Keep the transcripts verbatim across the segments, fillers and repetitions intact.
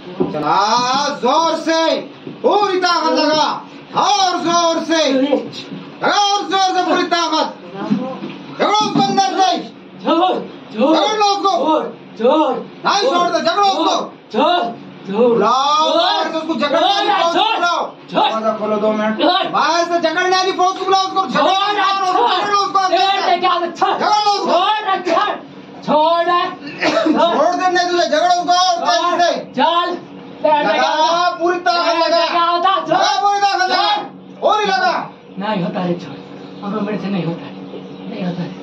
चला जोर से, पूरी ताकत लगा, और जोर से लगा, और जोर से पूरी ताकत, झगड़ो उसको अंदर से, झगड़ लो उसको, नहीं छोड़ दो, झगड़ो उसको, बुलाओ बाहर से उसको, झगड़ने वाली फौज को बुलाओ, दरवाजा खोलो दो मिनट, बाहर से झगड़ने वाली फौज को बुलाओ, उसको झगड़ लो उसको, झगड़ लो उसको, छोड़ छोड़ दे, नहीं तुझे झगड़ो उसको, तेजी से चल, लगा पूरी ताकत लगा, लगा पूरी ताकत लगा, और ही लगा, नहीं होता है, छोड़, अब मेरे से नहीं होता है, नहीं होता है,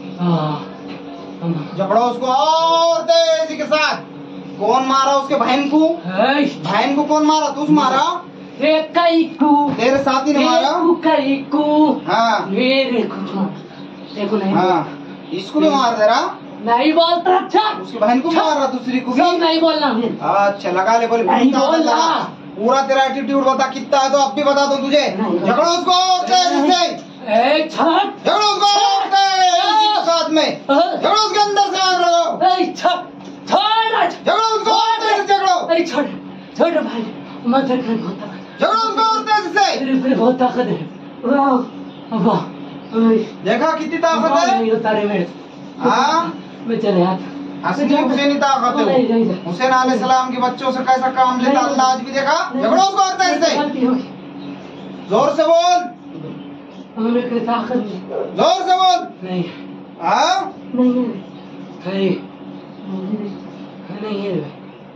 झगड़ो उसको और तेजी के साथ। कौन मारा उसके बहन को? बहन को कौन मारा? तू मारा? कई को तेरे साथी ने मारा? कई को हाँ मेरे को देखो नहीं, हाँ इसको भी मार दे रहा, नहीं बोलता, अच्छा उसकी बहन को मार रहा, दूसरी को भी नहीं बोलना, अच्छा लगा ले, बोले नहीं बोलना, पूरा तेरा एटीट्यूड बता कितना है, तो अब भी बता दो तुझे, झगड़ो उसको और तेजी से, झगड़ो उसको और तेजी के साथ में, झगड़ो उसके अंदर से आग लगाओ, झगड़ो उसको और तेजी से, झगड़ो, अरे छोड़ छोड़ भाई, मत कर, झगड़ो उसको और तेजी से, तेरे पे बहुत ताकत है, वाह वाह, देखा कितनी ताकत है, नहीं होता रे मेरे, हाँ मैं चले यार, असली हुसैनी ताकत है, हुसैन अलैहिस्सलाम के बच्चों से कैसा काम लेता अल्लाह आज भी देखा, झगड़ो उसको और तेजी से, जोर से बोल, मेरे ताकत जोर से बोल, नहीं, हाँ नहीं है, नहीं है,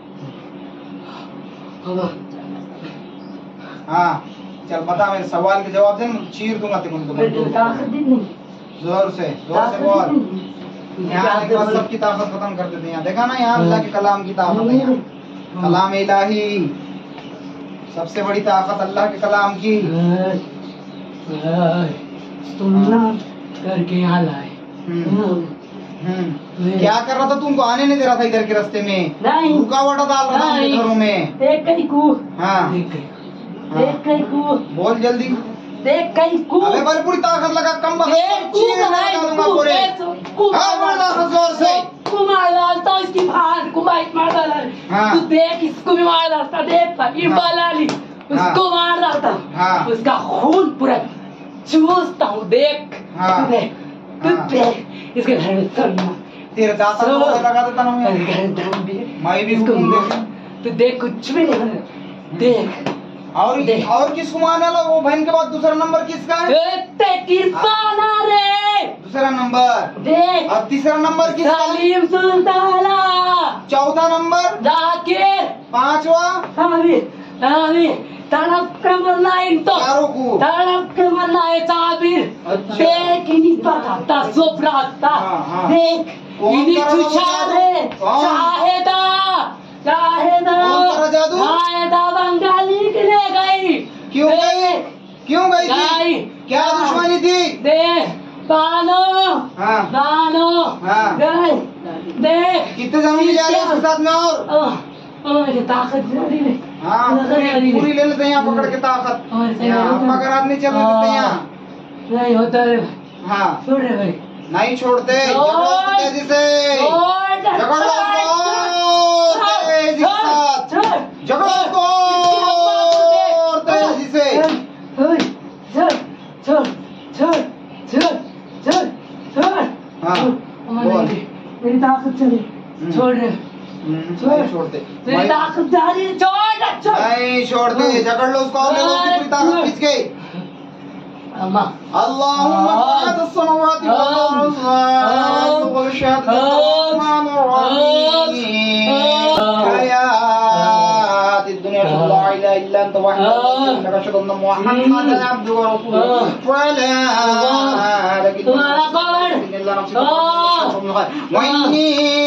हाँ चल बता, मेरे सवाल के जवाब दे, चीर दूंगा तेरे ताकत नहीं, जोर से, जोर से बोल, यहाँ के बाद सबकी ताकत खत्म कर देते हैं, यहाँ देखा ना, यहाँ अल्लाह के कलाम की ताकत है, यहाँ कलाम इलाही, सबसे बड़ी ताकत अल्लाह के कलाम की, सुनना करके यहाँ लाए, क्या कर रहा था? तुमको आने नहीं दे रहा था इधर के रास्ते में, नहीं रुकावट डाल रहा था घरों में, देख कहीं को, हाँ देख कहीं को, बोल जल्दी, देख कहीं को, अबे बड़ी पूरी ताकत लगा, कम बखत पूरे, जोर से मार डालता इसकी भार को, माइक मार डाला, तू देख इसको भी मार डालता, देख इकबाल अली उसको मार डालता, उसका खून पूरा चूसता हूँ, देख तू देख, तू देख इसके घर में चलना, तेरे दाता को लगा देता ना मैं, मैं भी इसको तू देख, कुछ भी नहीं, देख और और किसको मारने लो? वो बहन के बाद दूसरा नंबर किसका है? किरपाना रे, दूसरा नंबर देख, और तीसरा नंबर किसका? सलीम सुल्ताना, चौथा नंबर जाकिर, पांचवा साबिर, साबिर तड़प के मरना है, तो तड़प के मरना है साबिर, देख इन्हीं बताता सुप्राता, देख इन्हीं तुषारे शाहिदा, शाहिदा शाहिदा बंगाली के ले गई, क्यों गई? क्यों गई थी? क्या दुश्मनी थी? देख बानो, बानो देख कितने जनों में जा रहे हैं उसके साथ में, और ये ताकत नहीं, हाँ पूरी, पूरी ले लेते हैं यहाँ पकड़ के ताकत, यहाँ पकड़ आदमी चल लेते हैं यहाँ, नहीं होता है, हाँ छोड़ रहे भाई, नहीं छोड़ते, तेजी से झगड़ो तेजी के साथ, झगड़ो तेजी से, छोड़ छोड़ छोड़ छोड़ छोड़ छोड़, हाँ बोल, मेरी ताकत चली, छोड़ रहे, नहीं छोड़ते, मेरी ताकत जा रही है, छोड़ छोड़, नहीं छोड़ते, झगड़ लो उसको, और ले लो उसकी पूरी ताकत खींच के, अल्लाहुम्मा फ़ातिह अस्समावाति वल अर्ज़ व शहादतुर हयातिद दुनिया ला इलाहा इल्ला अंत वहदक अशहदु अन्ना मुहम्मदन अब्दुहु व रसूलुहु व ला लकिन इल्ला नफ्सी व इन्नी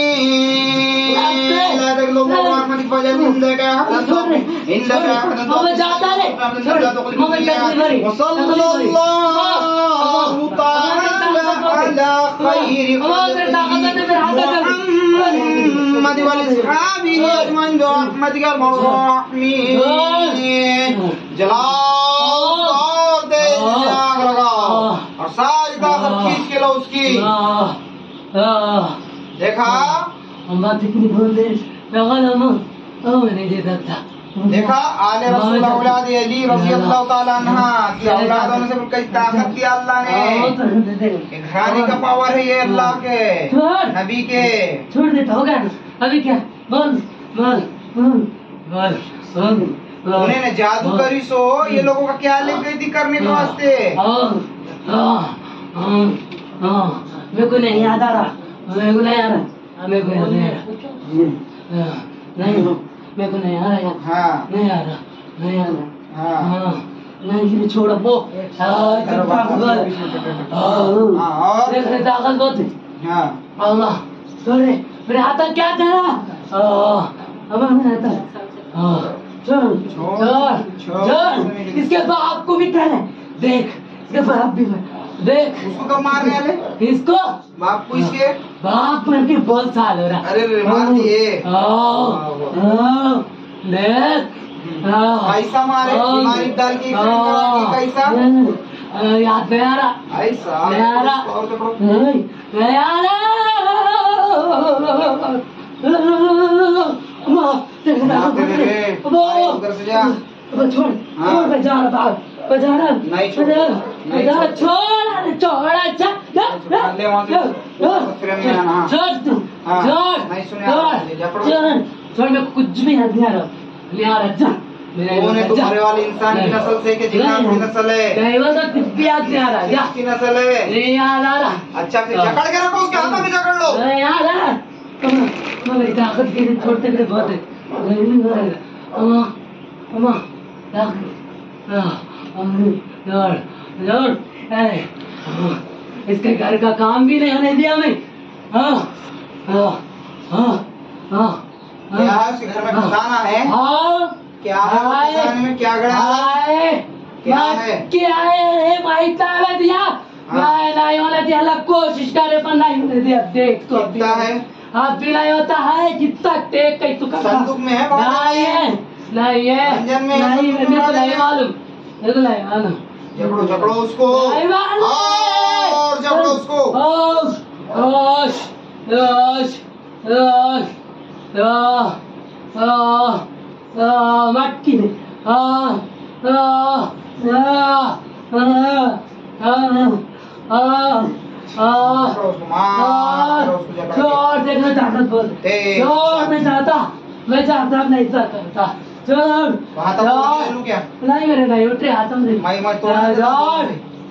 ला तगलु रहमतिक फजल इंदक अहदन इंदक अहदन वो जाता है, व सल्लल्लाहु ताला खैर मुहम्मद व अस्हाबिही अजमईन बिरहमतिका अर्हमीन, जलाओ और तेज आग लगाओ और सारी ताकत खींच के लो उसकी, देखा अम्मा कितनी बोल दे, लगा लो ओ मैं नहीं दे सकता। देखा आले रसूल औलाद अली रज़ी अल्लाह ताला अन्हा की औलादों में से कई ताकत दी अल्लाह ने। घराने का पावर है ये अल्लाह के नबी के। छोड़ देता होगा अभी क्या बोल बोल बोल बोल बोल उन्हें जादू करी सो ये लोगों का क्या लेके थी करने के वास्ते। मेरे को नहीं याद आ रहा, मेरे को नहीं आ रहा, मेरे को याद नहीं आ रहा, नहीं मेरे को नहीं आ रहा यार। हाँ नहीं आ रहा, नहीं आ रहा। हाँ हाँ नहीं ये छोड़ वो ताकत और देख रहे ताकत बहुत है। हाँ अल्लाह छोड़े मेरे हाथ में क्या तेरा अब मेरे हाथ छोड़ छोड़ छोड़ इसके बाप को भी कहने देख इसके बाप भी देख उसको कब मारने वाले इसको बाप को इसके बाप मर के बहुत साल हो रहा। अरे रे मार दिए देख ऐसा मारे बीमारी डाल के कैसा याद नहीं आ रहा ऐसा नहीं आ रहा नहीं नहीं आ रहा छोड़ छोड़ मैं जा रहा बाहर मैं जा रहा नहीं छोड़ मैं जा रहा छोड़ छोड़ अच्छा छोड़ तू छोड़ छोड़ छोड़ मैं कुछ भी याद नहीं आ रहा नहीं आ रहा कौन है तुम्हारे वाले इंसान की नस्ल से कि जिन्नात की नस्ल है? नहीं वो तो कुछ भी याद नहीं आ रहा किसकी नस्ल है? नहीं याद आ रहा। अच्छा फिर जकड़ के रखो उसके हाथ में जकड़ लो। नहीं याद आ रहा मेरी ताकत के लिए छोड़ते हुए बहुत है अम्मा अम्मा इसके घर का काम भी नहीं होने दिया मैं। हाँ हाँ हाँ हाँ क्या उसके घर में खजाना है? हाँ क्या है खजाने में क्या गड़ा है? क्या है? क्या है माहित नहीं दिया नहीं नहीं होने दिया अलग कोशिश करे पर नहीं होने दिया देख तो कितना है? अब भी नहीं होता है कितना टेक कहीं तो संदूक में है नहीं है नहीं है अंजन में नहीं मेरे को नहीं मालूम मेरे को नहीं मालूम जकड़ो जकड़ो उसको नहीं मालूम और जकड़ो उसको ओश ओश ओश ओश ओश मटकी में आ आ आ आ आ छोड़ देखना ताकत बोल छोड़ मैं चाहता मैं चाहता नहीं चाहता छोड़ छोड़ नहीं मेरे नहीं उठे हाथों से छोड़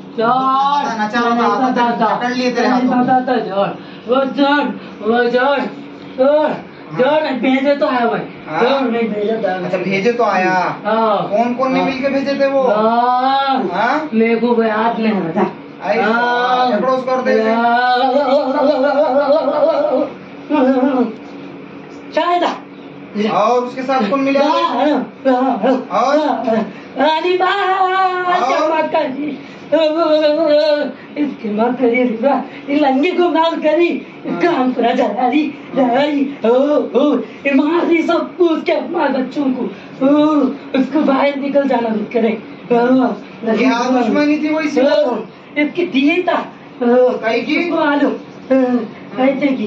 छोड़ वो छोड़ वो छोड़ छोड़ जोर नहीं भेजे तो आया भाई जोर नहीं भेजे तो अच्छा भेजे तो आया कौन कौन ने मिलके भेजे थे वो मेरे को कोई हाथ नहीं बता कर दे शायद और उसके साथ कौन मिला और रानी बात इसके मार करी इन लंगे को मार करी काम पूरा चला रही रही ओ ओ ये मार रही सब उसके मार बच्चों को ओ उसको बाहर निकल जाना मत करे क्या दुश्मनी थी वो इससे इसकी दिए था कहीं की मालूम कैसे की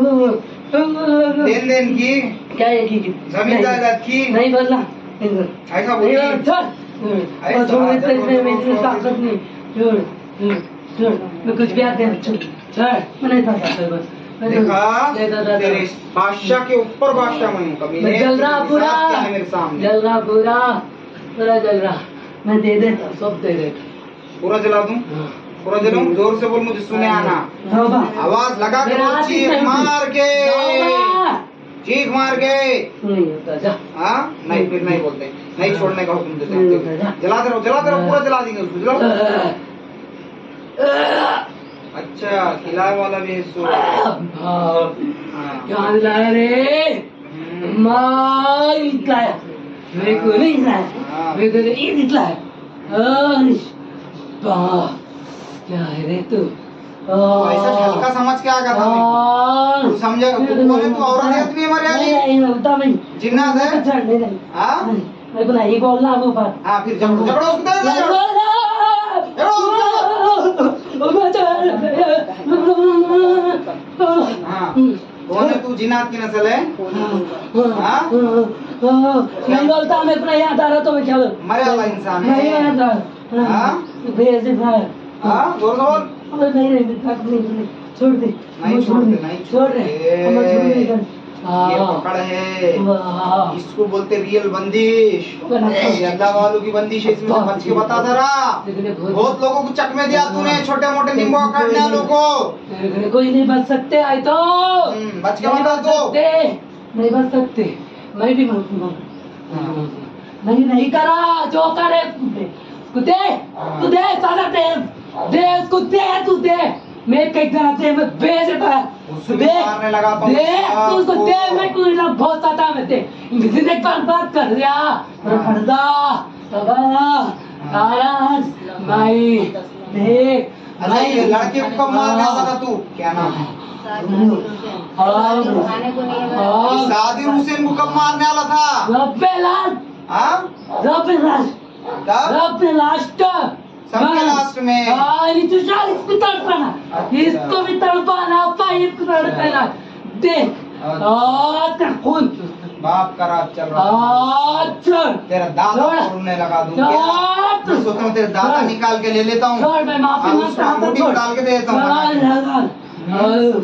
देन देन की क्या है की जमीन जायदाद की नहीं बोलना ऐसा बोलिए और छोड़ इतने में मेरी ताकत नहीं छोड़ छोड़ मैं कुछ भी आते हैं छोड़ छोड़ मैं नहीं था बस देखा तेरे बादशाह के ऊपर बादशाह मैं हूँ कभी मैं जल रहा पूरा मेरे सामने जल रहा पूरा पूरा जल रहा मैं दे देता सब दे देता पूरा जला दूं पूरा जलाऊं जोर से बोल मुझे सुने आना आवाज लगा के चीख मार के चीख मार के नहीं होता जा हाँ नहीं फिर नहीं बोलते नहीं छोड़ने का हुक्म देते जलाते रहो जलाते रहो पूरा जला देंगे उसको जलाओ अच्छा खिलाए वाला भी है क्या लाया रे मार निकलाया मेरे को नहीं निकलाया मेरे को नहीं निकलाया क्या है रे तू ऐसा हल्का समझ के आ गया था तू समझा तू बोले तू औरत है तू हमारे वाली नहीं होता नहीं जिन्नात है नहीं नहीं हां मेरे को नहीं बोलना वो बात हां फिर जब झगड़ा उसको दे हां कौन है तू जिन्नात की नस्ल है हां नहीं बोलता मैं अपना याद आ रहा तो मैं क्या मरे वाला इंसान है नहीं याद आ रहा हाँ भेज दे भाई हाँ जोर से बोल अबे नहीं नहीं नहीं नहीं छोड़ दे नहीं छोड़ दे नहीं छोड़ दे हम छोड़ दे ये पकड़ है इसको बोलते रियल बंदिश ये अल्लाह वालों की बंदिश है इसमें से बच के बता जरा बहुत लोगों को चकमे दिया तूने छोटे मोटे नींबू काटने वालों को कोई नहीं बच सकते आई तो बच के बता दो नहीं बच सकते मैं भी मरूंगा नहीं नहीं करा जो करे तू दे तू दे सारा दे दे उसको दे तू दे मैं कई तरह से मैं भेज देता दे मारने लगा तो दे तू उसको दे मैं कुछ ना बहुत आता मैं ते जिंदगी पर बात कर दिया फरदा तबाला आरास भाई देख अच्छा ये लड़के को कब मारने आता था तू क्या नाम है सादिर हुसैन को कब मारने वाला था रब्बे लाश हाँ रब्बे लाश रब्बे लाश सबके लास्ट में हाँ ये तो शायद इसको तड़पाना इसको भी तड़पाना पाइप को तड़पाना देख अच्छा खून बाप का राज चल रहा अच्छा तेरा दादा रोने लगा दूंगा मैं सोच रहा हूँ तेरे दादा निकाल के ले लेता हूँ छोड़ मैं माफी मांगता हूँ अंगूठी डाल के दे देता हूँ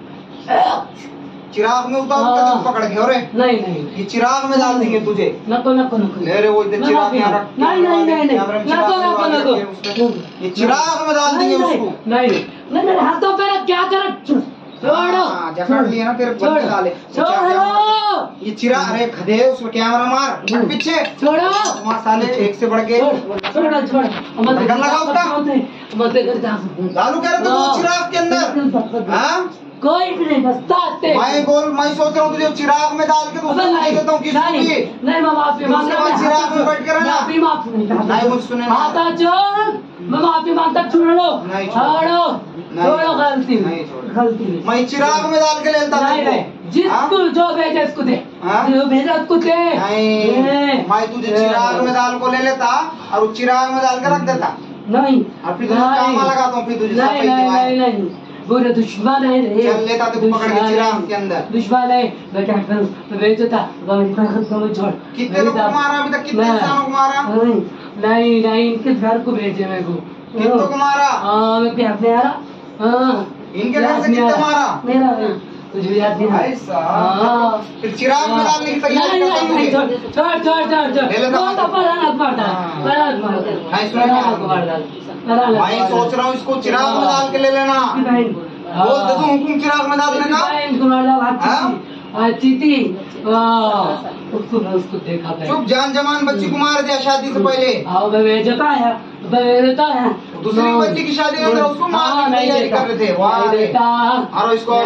चिराग में उतार के पकड़ के और नहीं नहीं ये चिराग में डाल देंगे तुझे नको नको नको ले रे वो इधर चिराग में रख नहीं नहीं नहीं नहीं नको नको नको ये चिराग में डाल देंगे उसको नहीं नहीं मेरे हाथों पे क्या कर छोड़ो जकड़ लिया ना तेरे बंदे डाले छोड़ो ये चिराग अरे खदे उसमें कैमरा मार पीछे छोड़ो वहाँ साले एक से बढ़ के छोड़ो छोड़ो मत लगा उसका मत कर जा डालू कह रहे थे वो चिराग के अंदर हाँ कोई भी नहीं बसता मैं बोल मैं सोच रहा हूँ तुझे चिराग में डाल के दूसरा नहीं देता हूँ किसी नहीं नहीं मैं माफी मांगता हूँ चिराग में बैठ कर ना माफी माफी नहीं नहीं मुझ सुने आता छोड़ मैं माफी मांगता छोड़ो छोड़ो छोड़ो गलती गलती मैं चिराग में डाल के लेता नहीं नहीं जिसको जो भेजा इसको दे जो भेजा उसको दे नहीं मैं तुझे चिराग में डाल को ले लेता और उस चिराग में डाल के रख देता नहीं और फिर तुझे काम लगाता हूँ फिर तुझे नहीं नहीं नहीं बुरे दुश्मन है रे चल लेता तो पकड़ के चिराग के अंदर दुश्मन है मैं क्या करूं मैं बेचता मैं ताकत को छोड़ कितने लोगों को मारा अभी तक कितने इंसानों को मारा नहीं नहीं नहीं इनके घर को भेजे मेरे को कितनों को मारा हां मैं प्यार से आ रहा हां इनके घर से कितने मारा मेरा तुझे याद नहीं भाई साहब फिर चिराग में डालने की तैयारी करता हूं छोड़ छोड़ छोड़ छोड़ कौन तो पर हाथ मारता पर हाथ मारता नहीं सुन मैं सोच रहा हूँ इसको चिराग में डाल के ले लेना बोल दे तू हुकुम चिराग में डालने का चीती उसको उसको देखा चुप जान जमान बच्ची को मार दिया शादी से पहले आओ बे जता है बेटा है दूसरी बच्ची की शादी में उसको मारने की तैयारी कर रहे थे वाह बेटा और इसको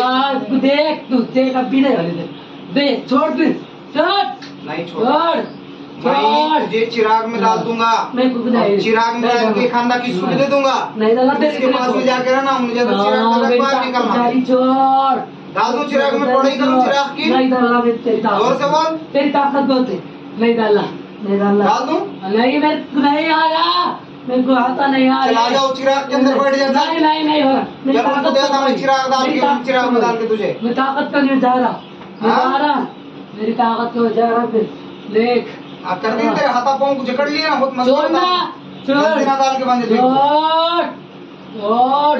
देख तू देख अभी नहीं देख छोड़ दे छोड़ नहीं छोड़ मैं तुझे चिराग में डाल दूंगा चिराग में डाल के खाना किसको भी दे दूंगा इसके पास में जाके रहना मुझे तो चिराग बाहर निकलना डाल दूं चिराग में पढ़ाई करूं चिराग की नहीं डालना तेरी जोर से बोल तेरी ताकत बहुत है नहीं डालना नहीं डालना डाल दूं नहीं मैं नहीं आ रहा मेरे को आता नहीं आ रहा चला जाओ चिराग के अंदर बैठ जाता नहीं नहीं नहीं हो रहा मेरी ताकत देता मैं चिराग डाल के चिराग में डाल के तुझे मैं ताकत का नहीं जा रहा मैं जा रहा मेरी ताकत को जा रहा फिर देख आ कर दी तेरे हाथा पांव को जकड़ लिया ना बहुत मस्त छोड़ना छोड़ ना डाल के बांध दे छोड़ छोड़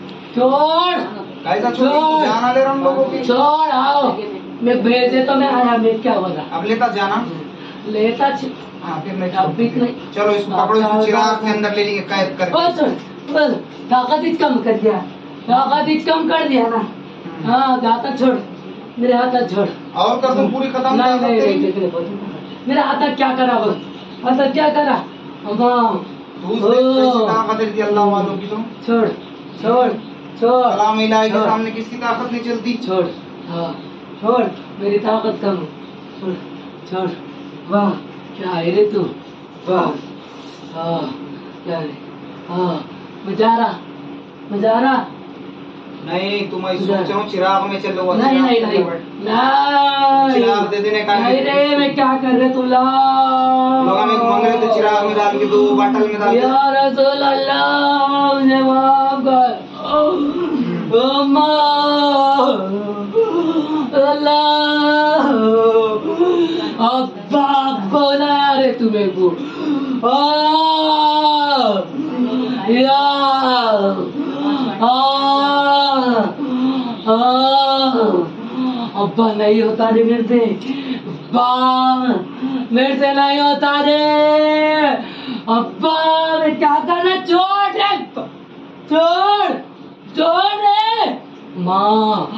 छोड़ कैसा छोड़ जाना ले रहा हूं लोगों की छोड़ आओ मैं भेजे तो मैं आया मैं क्या होगा अब लेता जाना लेता हां फिर मैं अब भी नहीं चलो इसको पकड़ो इसको चिराग के अंदर ले लेके कैद करके ओ छोड़ बस ताकत ही कम कर दिया ताकत ही कम कर दिया ना हां जाता छोड़ मेरे हाथ छोड़ और कर दूं पूरी खत्म नहीं नहीं मेरा हाथ क्या करा वो हाथ क्या करा हां तू कैसी ताकत दी अल्लाह वालों की तो छोड़ छोड़ छोड़ सलाम इलाही के सामने किसकी ताकत नहीं चलती छोड़ हाँ छोड़ मेरी ताकत कम छोड़ छोड़ वाह क्या है रे तू वाह हाँ क्या है हाँ मैं जा रहा मैं जा रहा नहीं तुम ऐसे सोच रहा हूँ चिराग में चलो नहीं नहीं नहीं नहीं चिराग दे देने का नहीं रे मैं क्या कर रहे तुम लोग लोग हमें मांग रहे थे चिराग में डाल के दो बाटल में डाल के या रसूल अल्लाह मुझे माफ कर अल्लाह अब्बा बोला रे तुम्हें को आ या आ आ अब्बा नहीं होता रे मेरे से, अब्बा मेरे से नहीं होता रे अब्बा, मैं क्या करना, छोड़ रे छोड़ छोड़ रे माँ,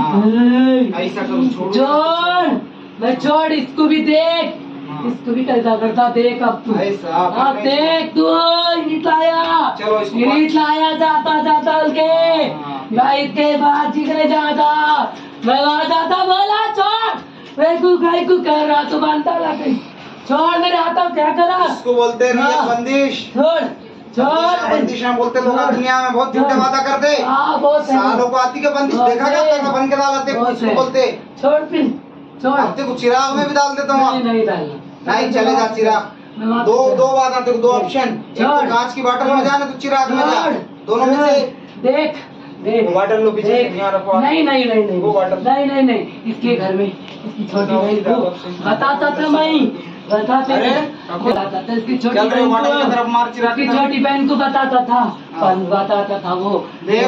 ऐसा करो, छोड़ छोड़, मैं छोड़, इसको भी देख, इसको भी कैसा करता देख अब तू, अब देख तू, ईट लाया, ईट लाया जाता जाता के, मैं इसके बाद जिगरे जाता, मैं वहाँ जाता, बोला छोड़, मैं तू गाय को कह रहा तो मानता ना कहीं, छोड़ मेरे हाथों, क्या करा, इसको बोलते हैं बंदिश, छोड़ छोड़, बंदिश ना बोलते लोग दुनिया में, बहुत झूठे वादा करते, सालों को आती के बंदिश देखा क्या बन के डालते, इसको बोलते छोड़ फिर छोड़, अब तेरे को चिराग में भी डाल देता हूँ, नहीं नहीं डालना, नहीं चले जा चिराग, दो दो बात आते दो ऑप्शन, एक तो कांच की बोतल में जाना तो चिराग में जा, दोनों में से देख देख बोतल लो पीछे, नहीं नहीं नहीं नहीं वो बोतल नहीं नहीं नहीं, इसके घर में इसकी छोटी बहन को बताता था मैं, बताते बताता था इसकी छोटी इसकी छोटी बहन को बताता था, बताता था वो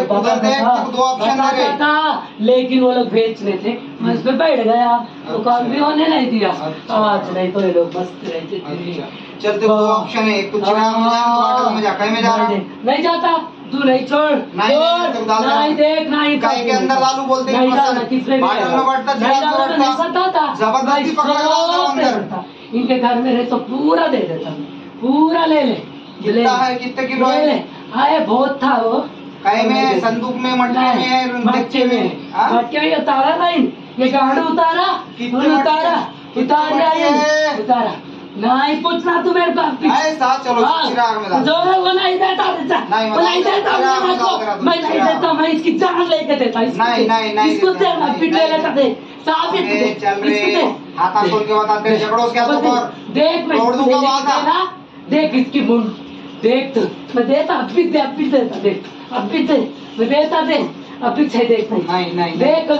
बताता था, लेकिन वो लोग बेचने थे, मैं उस पे बैठ गया तो काम भी होने नहीं दिया, आज नहीं तो ये लोग मस्त रहते। चलते दो ऑप्शन है, एक तो चिराग में जा, बोतल में जा, कहीं में जा रहा नहीं जाता, तू नहीं छोड़, नहीं नहीं देख नहीं कहीं के अंदर लालू बोलते हैं, बोतल में बैठता, चिराग में बैठता, जबरदस्ती पकड़ लाता अंदर, इनके घर में रहे तो पूरा दे देता, पूरा ले ले, कितना है, कितने किलो ले ले, आए बहुत था वो, कहीं में संदूक में, मटके में, मटके में, मटके में उतारा नहीं, ये गाड़ी उतारा, उतारा उतारा उतारा, नहीं पूछना तू मेरे पास, ऐसा चलो चिराग में डाल, जो है वो नहीं देता, वो नहीं देता, मैं नहीं देता, मैं इसकी जान लेके देता, नहीं नहीं नहीं, इसको दे, मैं पिट ले लेता, दे साबित दे, चल रे हाथा खोल के बता, तेरे झगड़ों से क्या तो कर, देख मैं तोड़ दूंगा वादा, देख इसकी मुंड, देख तू, मैं देता, अब भी दे, अब भी देता, देख अब भी दे, मैं देता दे, अब भी छह देख नहीं नहीं देख,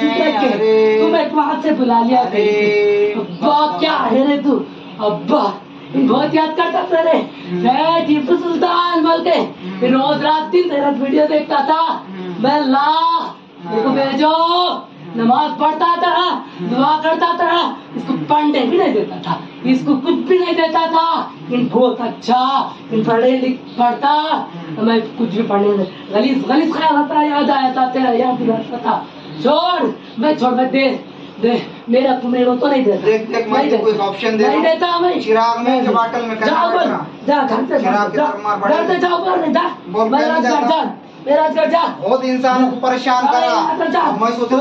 तू मैं वहां से बुला लिया, अब्बा क्या है रे तू, अब्बा बहुत याद करता था रे, मैं टीपू सुल्तान बोल के रोज रात दिन तेरा वीडियो देखता था, मैं ला देखो भेजो, नमाज पढ़ता था, दुआ करता था, इसको पढ़ने भी नहीं देता था, इसको कुछ भी नहीं देता था, इन बहुत अच्छा इन पढ़े लिख पढ़ता, मैं कुछ भी पढ़ने नहीं, गलीज गलीज ख्याल आता, याद आया था तेरा, याद दिलाता था, छोड़ मैं छोड़ मैं दे दे, मेरा मेरे को तो नहीं देता, देख देख मैं तेरे को एक ऑप्शन दे नहीं देता मैं, चिराग में के बोतल में जाओ बोल, जा घर से घर से जाओ बोल, जा मेरा घर जा, मेरा घर जा, बहुत इंसानों को परेशान करा, मैं सोचूं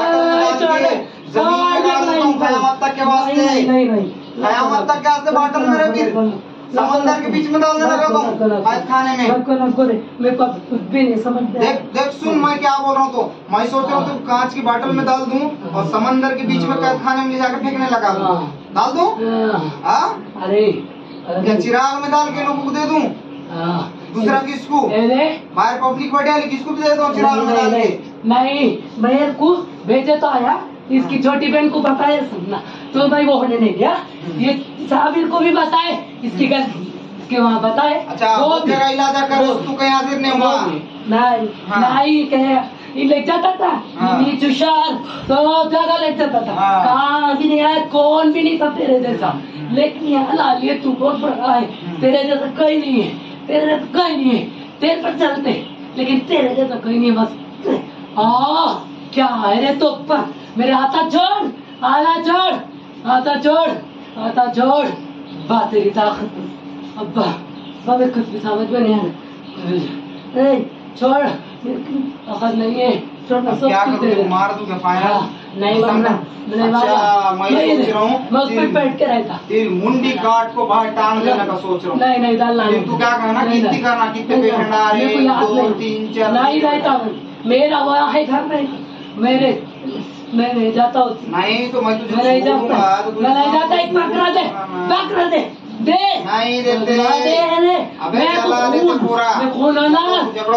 कयामत तक के वास्ते, नहीं नहीं कयामत तक के वास्ते बोतल में रह, समंदर के बीच में डाल देना रखो आज खाने में, मेरे को कुछ भी नहीं समझ, देख देख सुन मैं क्या बोल रहा हूँ, तो मैं सोच रहा हूँ तो कांच की बोतल में डाल दूं और समंदर के बीच में कैद खाने में ले जाकर फेंकने लगा दूं, डाल दूं, हाँ अरे या चिराग में डाल के लोगों को दे दूं, दूसरा किसको, बाहर पब्लिक बैठे किसको भी दे दो चिराग में डाल के, नहीं मेरे को भेजे तो आया, इसकी छोटी बहन को बताया सुनना, तो भाई वो होने नहीं दिया, ये साबिर को भी बताए, इसकी गलती इसके वहाँ बताए, अच्छा वो तेरा इलाज कर, तू कहीं हाजिर नहीं हुआ, नहीं नहीं कहे ले जाता था, तुषार तो ज्यादा ले जाता था, कहाँ भी नहीं आया, कौन भी नहीं था तेरे जैसा, लेकिन यहाँ ला लिए तू बहुत बड़ा है, तेरे जैसा कोई नहीं है, तेरे जैसा कोई नहीं है, तेरे पर चलते, लेकिन तेरे जैसा कोई नहीं, बस आ क्या है रे तो पर मेरे हाथा छोड़, आला छोड़, हाथा छोड़, हाथा छोड़, बात तेरी ताकत, अब्बा बाबे कुछ भी समझ में नहीं आ रहा, छोड़ ताकत नहीं है, छोड़ ना सब क्या करूँ, मार दूँ क्या फायर, नहीं मारना, नहीं मारना, मैं सोच रहा हूँ मैं उस पर बैठ के रहता, तेरी मुंडी काट को बाहर टांग देने का सोच रहा हूँ, नहीं नहीं डालना, तू क्या करना, कितनी करना, कितने पेशेंट आ रहे हैं, दो तीन चार, नहीं रहता, मेरा वहाँ है घर में, मेरे मैं नहीं जाता हूँ, नहीं तो मैं तुझे मैं नहीं जाता, मैं नहीं जाता, एक पकड़ा दे, पकड़ा दे, दे नहीं देते, दे दे, अबे चला दे तो पूरा, मैं खून है ना,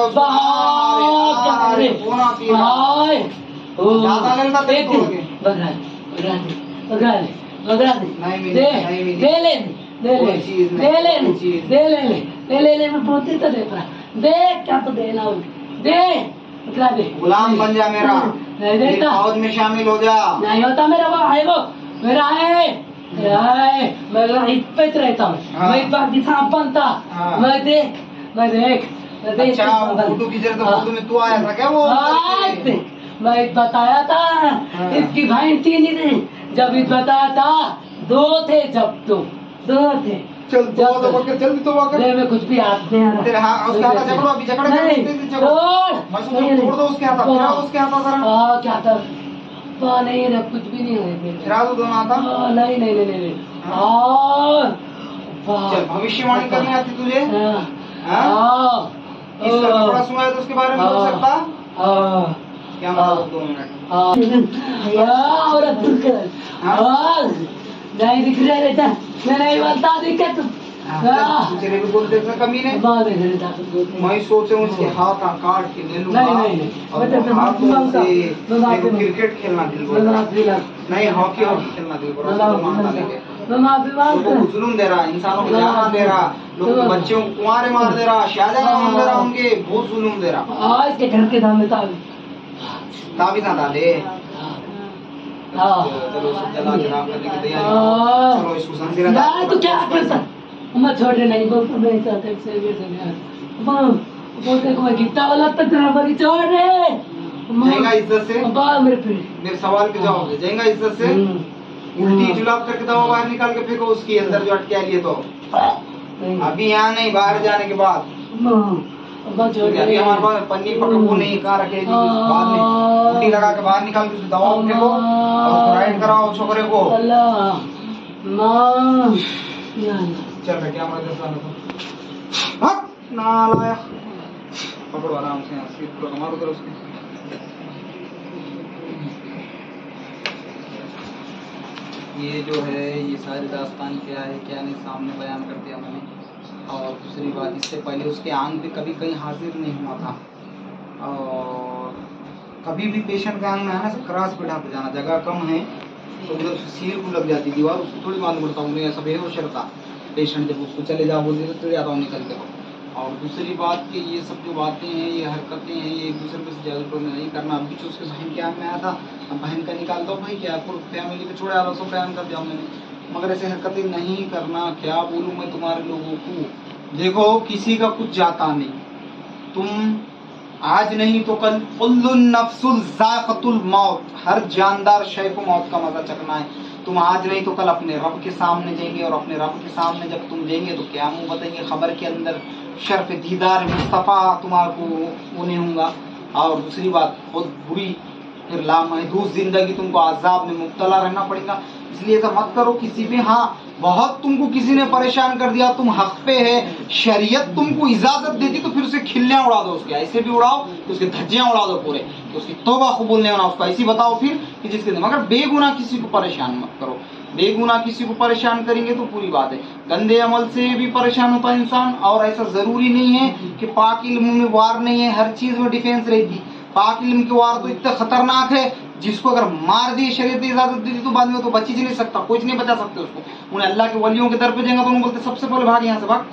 बाहर रे, हाय, ज़्यादा लेना तेरे को, बगल बगल बगल बता दे नहीं दे नहीं मिली, दे ले दे ले कोई चीज नहीं, दे ले कोई चीज दे ले ले दे ले ले मैं बोलती तो देख रहा दे क्या तो देना हो दे बता दे गुलाम बन जा मेरा, नहीं देता फौज में शामिल हो जा। नहीं होता मेरा वो है वो मेरा है मेरा है मेरा इज्जत रहता हूँ हाँ। मैं पाकिस्तान बनता हाँ। मैं देख मैं देख मैं देख अच्छा फोटो खींच रहे तो फोटो में तू आया था क्या वो? हाँ, मैं बताया था हाँ। इसकी बहन थी नहीं जब इत बताया था दो थे जब तो दो थे चल तो तो पकड़ चल तो पकड़ ले मैं कुछ भी हाथ नहीं आ रहा तेरे हाथ उसके हाथ जकड़ो अभी जकड़ के नहीं, तेज जकड़ो तोड़। मैं सोच तोड़ दो उसके हाथ फिरा उसके हाथ जरा हाँ क्या था तो नहीं रे कुछ भी नहीं हुआ फिरा दो दोनों हाथ। हाँ, नहीं नहीं नहीं नहीं हाँ वाह। चल भविष्यवाणी करनी आती तुझे? हाँ हाँ? हाँ इस तरह कपड़ा सुनाया तो उसके बारे में बोल हाँ। सकता? हाँ क्या मतलब दो मिनट? हाँ हाँ और अब कर हाँ नहीं दिख रहा रहता मैं नहीं बोलता दिक्कत हाँ तेरे भी बोल देखना कमी नहीं। बाद में घर जाकर बोलते हैं। मैं सोच रहा हूँ उसके हाथ काट के ले लूंगा नहीं, नहीं, नहीं। और मैं तो- हाथों मैं से मैं माफी मेरे को मांग- क्रिकेट खेलना दिल मैं बोल रहा है। माफी मांग- नहीं हॉकी हॉकी खेलना दिल बोल मैं रहा है। माफी मारता मांगता लेके मैं माफी मांगता लोगों को जुल्म दे रहा है, इंसानों को जान दे रहा, लोगों के बच्चों को कुंवारे मार दे रहा, शाहजहां मार दे रहा, उनके बहुत जुल्म दे रहा। आज के घर के दाम में ताबी ताबीज़ ना डाले। हाँ चलो सब जला के राख करने की तैयारी हाँ। करो। चलो इसको जंजीरें ना डाल तो क्या करता मैं छोड़ रहे नहीं बोलता मैं चाहता से भी से नहीं बोलते को मैं गीता वाला तक तेरा बड़ी छोड़ रहे जाएगा इज्जत से? अब्बा मेरे पे मेरे सवाल के जवाब दे। जाएगा इज्जत से? उल्टी जुलाब करके दवा बाहर निकाल के फेंको उसकी अंदर जो अटके लिए तो अभी यहाँ नहीं, बाहर जाने के बाद। अब्बा छोड़ अभी रहे हमारे पास पन्नी पकड़ वो नहीं कहाँ रखे बाद में उल्टी लगा के बाहर निकाल के दवा फेंको और उसको राइड कराओ छोकरे को। अल्लाह माँ चल रहा क्या हमारे दस लाने को हट नालायक पकड़ो आराम से यहाँ सीट को मारो करो उसके। ये जो है ये सारी दास्तान क्या है क्या नहीं सामने बयान कर दिया मैंने। और दूसरी बात इससे पहले उसके आंग पे कभी कहीं हाजिर नहीं हुआ था और कभी भी पेशेंट के आंग में आना से क्रॉस पे ढाप जाना, जगह कम है तो उधर सील को लग जाती दीवार, उसको थोड़ी मालूम पड़ता हूँ ऐसा बेहोश रहता पेशेंट, जब उसको चले जाओ बोलते तो चले जाता हूँ निकल के। और दूसरी बात कि ये सब जो बातें हैं ये हरकतें हैं ये एक दूसरे को जल्द में नहीं करना। अभी जो उसके बहन के आंग में आया था अब बहन का निकाल दो भाई क्या पूरी फैमिली पे छोड़े आलो सब बयान कर दिया मैंने, मगर ऐसे हरकतें नहीं करना। क्या बोलूँ मैं तुम्हारे लोगों को, देखो किसी का कुछ जाता नहीं, तुम आज नहीं तो कल कुल्लुन नफ्सुल ज़ाइक़तुल मौत, हर जानदार शय को मौत का मजा चखना है। तुम आज नहीं तो कल अपने रब के सामने जाएंगे और अपने रब के सामने जब तुम जाएंगे तो क्या मुंह बताएंगे, खबर के अंदर शर्फ दीदार मुस्तफ़ा तुम्हारे को वो नहीं होगा। और दूसरी बात बहुत बुरी फिर लामहदूद जिंदगी तुमको आजाब में मुब्तला रहना पड़ेगा, इसलिए ऐसा मत करो किसी भी। हाँ बहुत तुमको किसी ने परेशान कर दिया, तुम हक पे है, शरीयत तुमको इजाजत देती तो फिर उसे खिल्लियां उड़ा दो, उसके ऐसे भी उड़ाओ तो उसके धज्जियां उड़ा दो पूरे, तो उसकी तौबा कबूल नहीं होना उसको ऐसी बताओ फिर कि जिसके, मगर बेगुनाह किसी को परेशान मत करो। बेगुनाह किसी को परेशान करेंगे तो पूरी बात है, गंदे अमल से भी परेशान होता है इंसान। और ऐसा जरूरी नहीं है कि पाक इल्म में वार नहीं है, हर चीज में डिफेंस रहती। पाक इल्म के वार तो इतना खतरनाक है जिसको अगर मार दी शरीयत ने इजाजत दी तो बाद में तो बची ही नहीं सकता, कुछ नहीं बचा सकते उसको। उन्हें अल्लाह के वलियों के दर पे जाएंगे तो उन्हें बोलते सबसे पहले भाग यहाँ से भाग,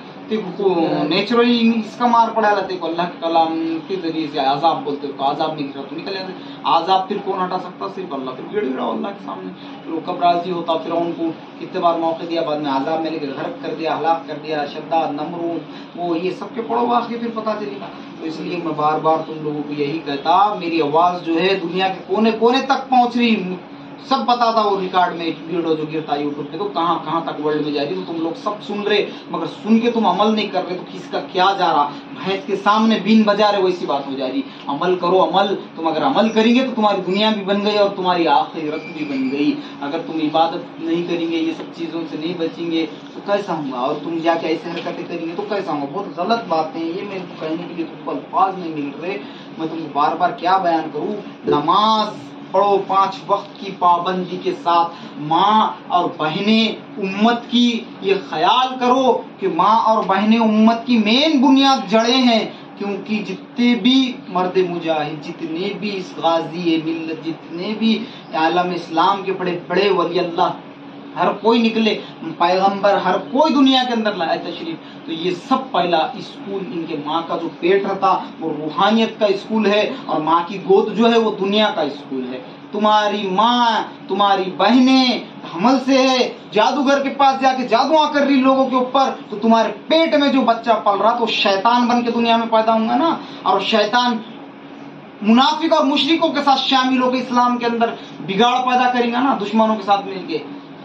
नेचुरली इसका मार पड़ा रहता है अल्लाह के कलाम के जरिए से आजाब बोलते हो, आजाब नहीं गिरा तो निकल जाते। आजाब फिर कौन हटा सकता, सिर्फ अल्लाह। फिर गिड़ गिड़ा अल्लाह के सामने, फिर वो कब राजी होता, फिर उनको कितने बार मौके दिया, बाद में आजाब में लेकर गर्क कर दिया, हलाक कर दिया, शद्दाद नमरूद वो ये सबके पढ़ो वाकई फिर पता चलेगा। तो इसलिए मैं बार बार तुम लोगों को यही कहता, मेरी आवाज जो है दुनिया के कोने कोने तक पहुंच रही, सब पता था वो रिकॉर्ड में वीडियो जो गिरता यूट्यूब पे तो कहाँ कहाँ तक वर्ल्ड में जा रही, तो तुम लोग सब सुन रहे मगर सुन के तुम अमल नहीं कर रहे, तो किसका क्या जा रहा, भैंस के सामने बीन बजा रहे वैसी बात हो जा रही। अमल करो अमल, तुम अगर अमल करेंगे तो तुम्हारी दुनिया भी बन गई और तुम्हारी आखिरत भी बन गई। अगर तुम इबादत नहीं करेंगे, ये सब चीजों से नहीं बचेंगे तो कैसा होगा, और तुम जाके ऐसे हरकतें करेंगे तो कैसा होगा। बहुत गलत बातें हैं ये, मेरे को कहने के लिए तुमको अल्फाज नहीं मिल रहे, मैं तुमको बार बार क्या बयान करूँ। नमाज पढ़ो पांच वक्त की पाबंदी के साथ, माँ और बहनें उम्मत की ये ख्याल करो कि माँ और बहनें उम्मत की मेन बुनियाद जड़ें हैं, क्योंकि जितने भी मर्द मुजाहिद, जितने भी इस गाजी मिल्लत, जितने भी आलम इस्लाम के बड़े बड़े वली अल्लाह हर कोई निकले पैगंबर, हर कोई दुनिया के अंदर लाया तशरीफ। तो ये सब पहला स्कूल इनके माँ का जो पेट रहता वो रूहानियत का स्कूल है, और माँ की गोद जो है वो दुनिया का स्कूल है। तुम्हारी माँ, तुम्हारी बहनें हमल से है, जादूगर के पास जाके जादू कर रही लोगों के ऊपर, तो तुम्हारे पेट में जो बच्चा पल रहा तो शैतान बन के दुनिया में पैदा होगा ना, और शैतान मुनाफिक और मुशरिकों के साथ शामिल होकर इस्लाम के अंदर बिगाड़ पैदा करेगा ना, दुश्मनों के साथ मिलके।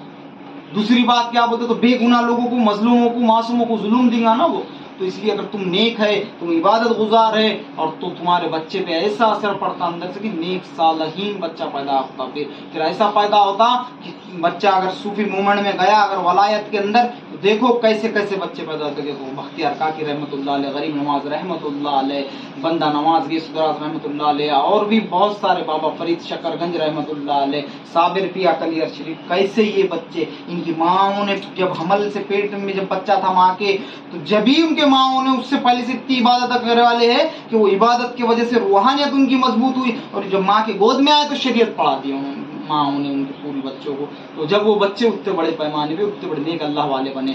दूसरी बात क्या बोलते, तो बेगुनाह लोगों को, मजलूमों को, मासूमों को जुल्म देगा ना वो। तो इसलिए अगर तुम नेक है, तुम इबादत गुजार है, और तो तुम्हारे बच्चे पे ऐसा असर पड़ता अंदर से कि नेक सालहीन बच्चा पैदा होता। फिर फिर ऐसा पैदा होता कि बच्चा अगर सूफी मूवमेंट में गया, अगर वलायत के अंदर, तो देखो कैसे कैसे बच्चे पैदा होते। देखो बख्तियार काकी रहमतुल्लाह अलैह, गरीब नवाज रहमतुल्लाह अलैह, बंदा नवाज गेसुदराज रहमतुल्लाह अलैह, और भी बहुत सारे, बाबा फरीद शकरगंज रहमतुल्लाह अलैह, साबिर पिया कलियर शरीफ, कैसे ये बच्चे, इनकी माओ ने जब हमल से पेट में जब बच्चा था माँ के, तो जब ही उनके माओ ने उससे पहले से इतनी इबादत करने वाले हैं कि वो इबादत की वजह से रूहानियत उनकी मजबूत हुई, और जब माँ के गोद में आए तो शरीयत पढ़ा दी उन्होंने माँ ने उनके पूरे बच्चों को। तो जब वो बच्चे उतने बड़े पैमाने पे, उतने बड़े नेक अल्लाह वाले बने।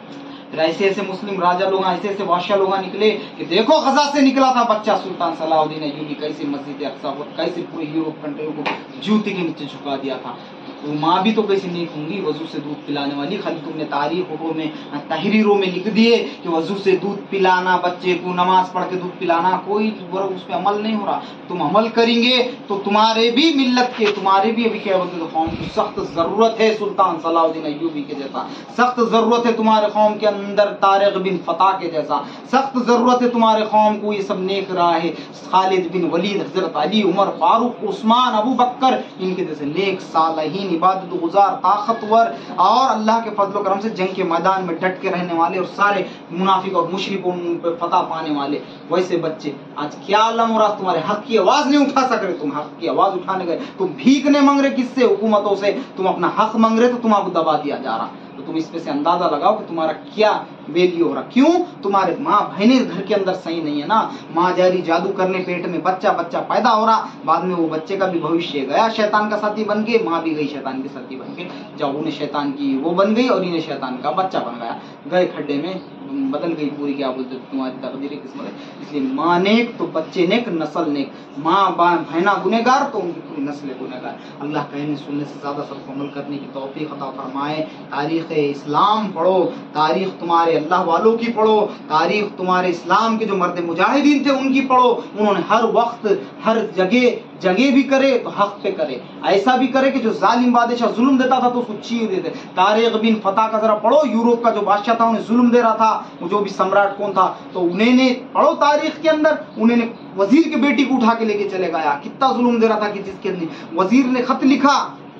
फिर ऐसे ऐसे मुस्लिम राजा लोग, ऐसे ऐसे बादशाह लोग निकले कि देखो गजा से निकला था बच्चा सुल्तान सलाहुद्दीन अय्यूबी, कैसे मस्जिद अक्सा पर, कैसे पूरे यूरोप कंट्रियों को जूते के नीचे झुका दिया था। तो माँ भी तो कैसे नेक होंगी, वजू से दूध पिलाने वाली। खाली तुमने तारीखों में, तहरीरों में लिख दिए कि वजू से दूध पिलाना, बच्चे को नमाज पढ़ के दूध पिलाना, कोई उस पर अमल नहीं हो रहा। तुम अमल करेंगे तो तुम्हारे भी मिल्लत के, तुम्हारे भी अभी क्या बोलते कौम की सख्त जरूरत है सुल्तान सलाहुद्दीन अय्यूबी के जैसा, सख्त जरूरत है तुम्हारे कौम के अंदर तारिक बिन फतह के जैसा, सख्त जरूरत है तुम्हारे कौम को ये सब नेक रहा है, खालिद बिन वलीद, हजरत अली, उमर फारूक, उस्मान, अबू बकर, इनके जैसे नेक सालहीन, इबादत गुजार, ताकतवर, और अल्लाह के फजल करम से जंग के मैदान में डट के रहने वाले, और सारे मुनाफिक और मुशरिकों पर फतह पाने वाले वैसे बच्चे। आज क्या आलम हो रहा, तुम्हारे हक की आवाज नहीं उठा सक रहे, तुम हक की आवाज उठाने गए, तुम भीखने मांग रहे किससे, हुकूमतों से, तुम अपना हक मांग रहे तो तुम आपको दबा दिया जा रहा। तो तुम इसमें से अंदाजा लगाओ कि तुम्हारा क्या वैल्यू हो रहा। क्यों? तुम्हारे माँ बहने घर के अंदर सही नहीं है ना। माँ जारी जादू करने, पेट में बच्चा बच्चा पैदा हो रहा, बाद में वो बच्चे का भी भविष्य गया शैतान का साथी बन के, माँ भी गई शैतान की साथी बन के। जब उन्हें शैतान की वो बन गई और इन्हें शैतान का बच्चा बन गया, गए खड्डे में, बदल गई पूरी क्या बोलते तुम्हारी तकदीर किस्मत है। इसलिए माँ नेक तो बच्चे नेक, नस्ल नेक। माँ बहना गुनेगार तो उनकी पूरी नस्ल गुनेगार। अल्लाह कहने सुनने से ज्यादा सबको अमल करने की तौफीक अता फरमाए। तारीख इस्लाम पढ़ो, तारीख तुम्हारे अल्लाह वालों की पढ़ो, तारीख तुम्हारे इस्लाम के जो मर्द मुजाहिदीन थे उनकी पढ़ो। उन्होंने हर वक्त हर जगह जगह भी करे तो हक पे करे, ऐसा भी करे कि जो जालिम बादशाह जुल्म देता था तो उसको चीर देते। तारिक बिन फतह का जरा पढ़ो, यूरोप का जो बादशाह था उन्हें जुल्म दे रहा था, वो जो भी सम्राट कौन था, तो उन्हें ने पढ़ो तारीख के अंदर, उन्हें वजीर की बेटी को उठा के लेके चले गया, कितना जुल्म दे रहा था कि जिसके वजीर ने खत लिखा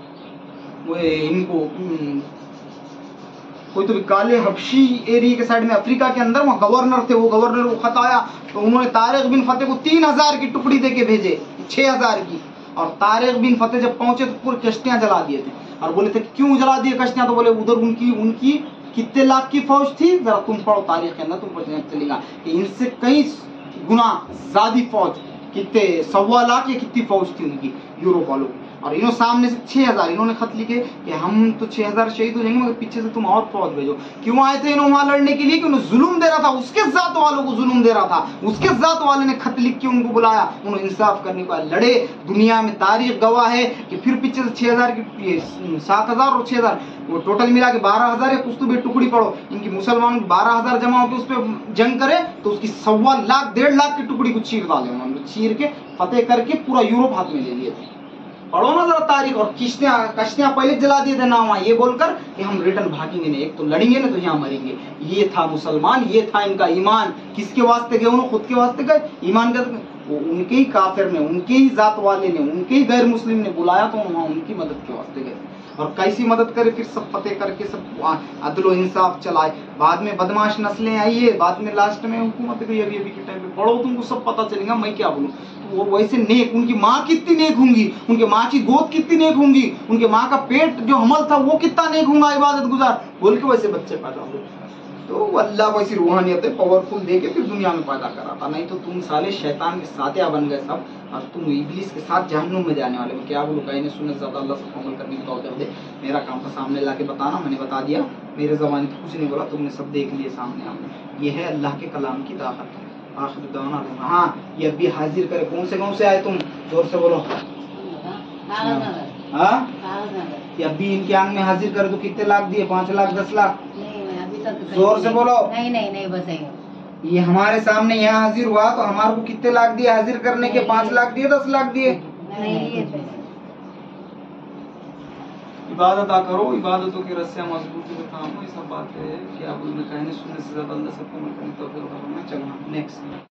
वो इनको कोई तो भी काले हबशी एरिया के साइड में अफ्रीका के अंदर वहाँ गवर्नर थे, वो गवर्नर को खत आया तो उन्होंने तारिक बिन फतेह को तीन हजार की टुकड़ी देके भेजे, छह हजार की। और तारिक बिन फतेह जब पहुंचे तो पूरी कश्तियां जला दिए थे और बोले थे क्यों जला दिए कश्तियां, तो बोले उधर उनकी उनकी कितने लाख की फौज थी, जरा तुम पढ़ो तारीख के अंदर तुम चलेगा कि इनसे कई गुना ज्यादा फौज, कितने सवा लाख या कितनी फौज थी उनकी यूरोप वालों की। और इन्होंने सामने से छह हजार इन्होंने खत लिखे कि हम तो छह हजार शहीद हो जाएंगे मगर पीछे से तुम और फौज भेजो। क्यों आए थे इन्होंने वहां लड़ने के लिए कि उन्हें जुल्म दे रहा था, उसके जात वालों को जुल्म दे रहा था, उसके जात वाले ने खत लिख के उनको बुलाया, उन्होंने इंसाफ करने को लड़े। दुनिया में तारीख गवाह है कि फिर पीछे से छह हजार की सात हजार और छह हजार वो टोटल मिला के बारह हजार है। कुछ तो भी टुकड़ी पड़ो, इनकी मुसलमानों की बारह हजार जमा होकर उस पर जंग करे तो उसकी सवा लाख डेढ़ लाख की टुकड़ी को चीर डाले उन्होंने, चीर के फतेह करके पूरा यूरोप हाथ में ले लिए थे। पढ़ो ना जरा तारीख। और किश्तियां कश्तियां पहले जला दिए थे ना वहां, ये बोलकर कि हम रिटर्न भागेंगे नहीं, एक तो लड़ेंगे ना तो यहाँ मरेंगे। ये था मुसलमान, ये था इनका ईमान। किसके वास्ते गए उन्होंने? खुद के वास्ते गए। ईमान का वो उनके ही काफिर ने, उनके ही जात वाले ने, उनके ही गैर मुस्लिम ने बुलाया तो वहां उनकी मदद के वास्ते गए। और कैसी मदद करे? फिर सब फतेह करके सब अदलो इंसाफ चलाए। बाद में बदमाश नस्लें आई है, बाद में लास्ट में हुकूमत गई अभी अभी के टाइम पे। पढ़ो तुमको सब पता चलेगा, मैं क्या बोलूं। तो वो वैसे नेक, उनकी माँ कितनी नेक होंगी, उनके माँ की गोद कितनी नेक होंगी, उनके माँ का पेट जो हमल था वो कितना नेक होगा, इबादत गुजार बोल के वैसे बच्चे पैदा होंगे। तो वो अल्लाह को ऐसी रूहानियत पावरफुल दे के फिर दुनिया में पैदा करा था। नहीं तो तुम साले शैतान के साथिया बन गए सब, और तुम इब्लीस के साथ जहन्नुम में जाने वाले हो। क्या बोलूं, कहने सुनने से ज्यादा अल्लाह से अमल करने की तौफीक दे। मेरा काम था सामने ला के बताना, मैंने बता दिया। मेरे ज़बानी तो कुछ नहीं बोला, तुमने सब देख लिए सामने आमने। ये है अल्लाह के कलाम की ताकत। आखिर दाना हाँ, ये अभी हाजिर करे। कौन से गाँव से आए तुम, जोर से बोलो। हाँ, ये अभी इनके आंग में हाजिर करे तो कितने लाख दिए, पाँच लाख दस लाख? जोर से बोलो। नहीं नहीं नहीं बस ये हमारे सामने यहाँ हाजिर हुआ तो हमारे को कितने लाख दिए हाजिर करने के? पाँच लाख दिए, दस लाख दिए? इबादत आ करो, इबादतों की रस्सियाँ मजबूती से थामो। ये सब बातें क्या बोलूं, कहने सुनने से ज्यादा अल्लाह सबको अमल करने की तौफीक अता फरमाए। चलो नेक्स्ट।